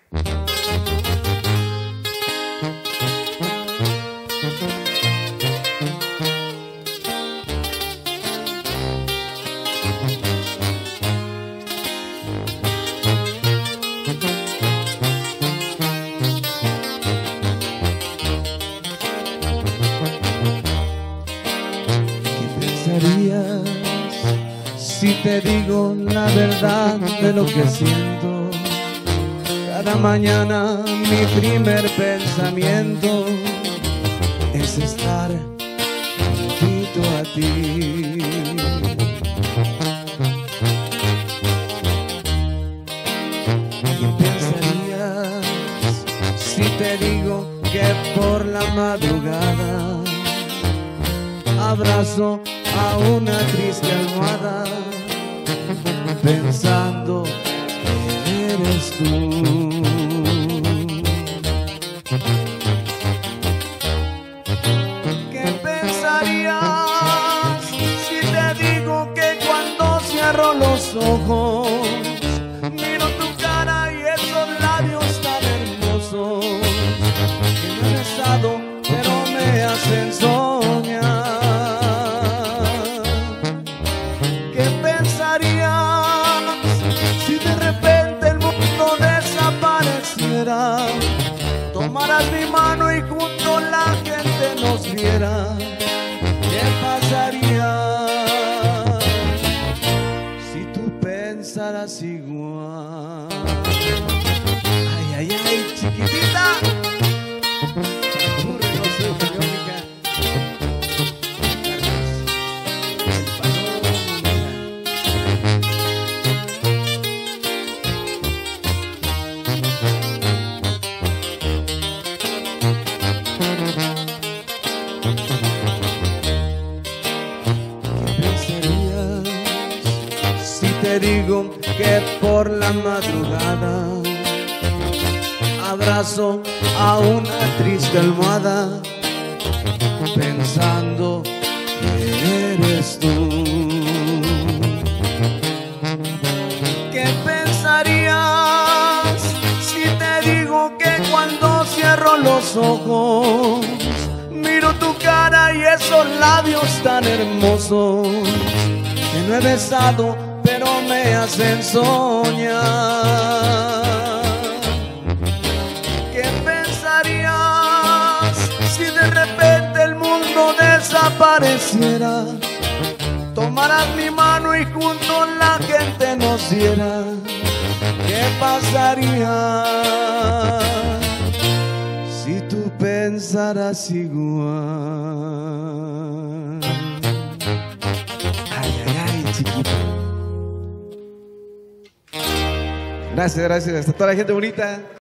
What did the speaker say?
Si te digo la verdad de lo que siento, cada mañana mi primer pensamiento es estar junto a ti. ¿Qué pensarías si te digo que por la madrugada abrazo a una triste almohada pensando que eres tú? ¿Qué pensarías si te digo que cuando cierro los ojos miro tu cara y esos labios tan hermosos que no he besado pero me hacen soñar? Si de repente el mundo desapareciera, tomaras mi mano y junto la gente nos viera, ¿qué pasaría si tú pensaras igual? Ay, ay, ay, chiquitita. Te digo que por la madrugada abrazo a una triste almohada pensando que eres tú. ¿Qué pensarías si te digo que cuando cierro los ojos miro tu cara y esos labios tan hermosos que no he besado pero me hacen soñar? ¿Qué pensarías si de repente el mundo desapareciera? Tomaras mi mano y junto la gente nos viera, ¿qué pasaría si tú pensaras igual? Ay, ay, ay, chiquito. Gracias, gracias. Hasta toda la gente bonita.